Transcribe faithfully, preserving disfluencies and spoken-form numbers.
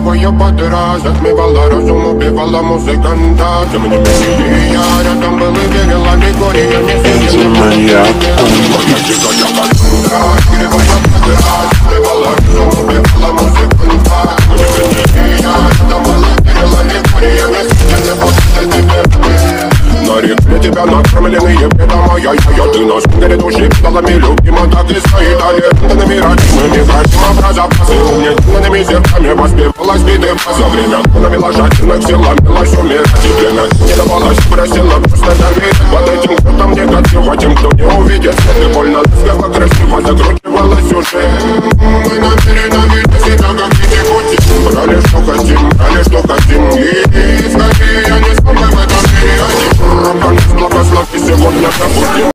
кривая подыра затмевала разум, убивала музыканта. Тем не менее я рядом был и верила, Григория не сидела. Моя тихая кальцундра, кривая подыра затмевала разум, убивала музыканта. Тем не менее я рядом был и верила, Григория не сидела. На реке тебя накормленные предама я, я, я, ты нас горе души педалами любима, так и стоит аллергенными родимыми красима. Запасы угнетенными зерками воспевалась биты за время навела жадных сил, ломилась умирать и время не давалась, просила просто давить. Под этим кто-то мне негатива, тем, кто не увидит свет, и больно ласково, красиво закручивалась уже. Мы намерены видеть себя, как дети пути. Брали, что хотим, брали, что хотим, и скорее я не смогу в этом мире один. Благослови сегодня забудем.